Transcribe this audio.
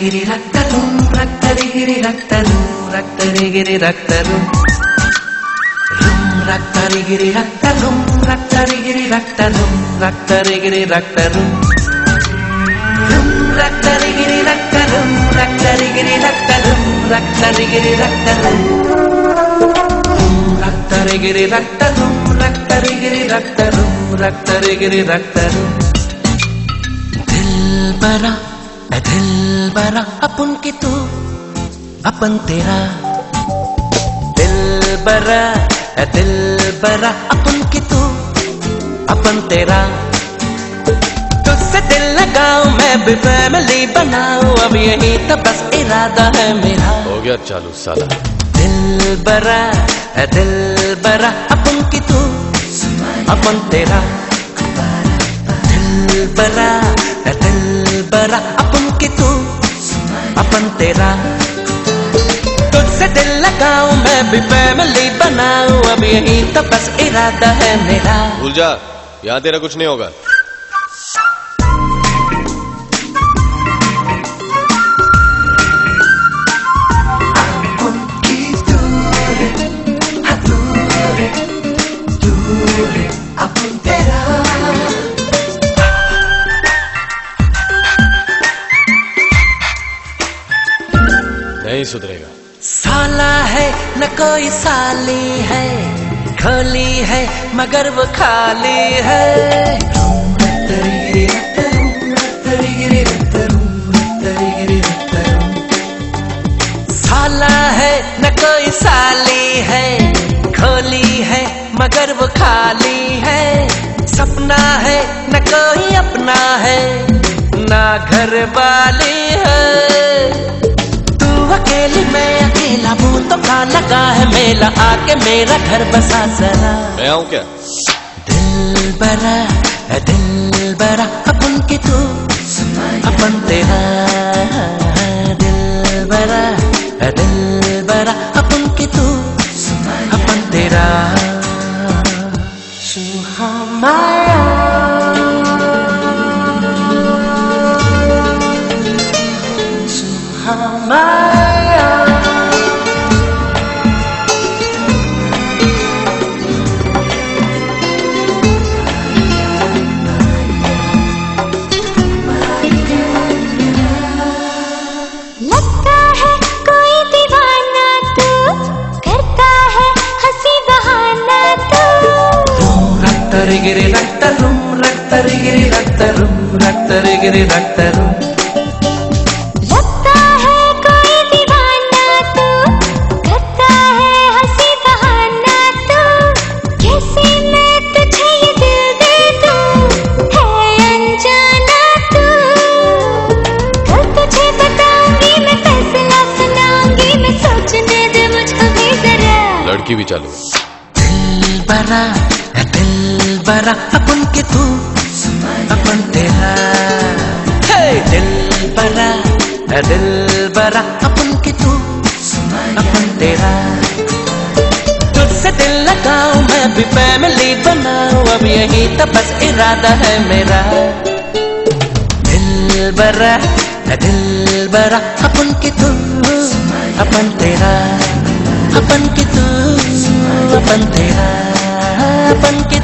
गिरी रक्तरुम गिरी रक्तरुम गिरी रक्तरुम रक्तरि गिरी रक्तरुम गिरी रक्तरुम गिरी रक्तरुम रक्तरि गिरी रक्तरुम गिरी रक्तरुम गिरी रक्तरुम रक्तरि गिरी रक्तरुम गिरी रक्तरुम गिरी रक्तरुम दिल बरा अपन की तू अपन तेरा दिल बरा अपन की तू अपन तेरा तुझसे दिल लगाऊं मैं भी फैमिली बनाऊं अब यही तो बस इरादा है मेरा। हो गया चालू साला। दिल बरा अपन की तू अपन तेरा दिल बरा अपन की तू अपन तेरा तुझसे दिल लगाऊं मैं भी फैमिली बनाऊं अब यही तो बस इरादा है मेरा। भूल जा, यहाँ तेरा कुछ नहीं होगा। नहीं सुधरेगा। साला है न कोई साली है खोली है मगर वो खाली है। साला है न कोई साली है खोली है मगर वो खाली है। सपना है न कोई अपना है ना घर वाली है। अकेली मैं अकेला मुंह तो खा लगा है मेला आके मेरा घर बसा जरा। मैं आऊं क्या? दिल बरा अपन की तू अपन तेरा दिल बरा अपन की तू अपन तेरा। सुहामाया गिरी रक्तरुम गिरी रक्तरुम गिरी रक्तरुम लगता है कोई दीवाना तू करता है हंसी बहाना तू कैसे मैं तुझे ये दिल दे दूं है अनजाना तू कल तुझे बताऊंगी मैं फैसला सुनाऊंगी मैं सोचने दे मुझको भी जरा। लड़की भी चालू। दिल बरा अपन के तू अपन तेरा दिल बरा अपन के तू अपन तेरा तुझसे दिल लगाऊं मैं भी फैमिली बनाऊं अब यही तो बस इरादा है मेरा। दिल बरा अपन के तू अपन तेरा अपन के तू अपन तेरा अपन के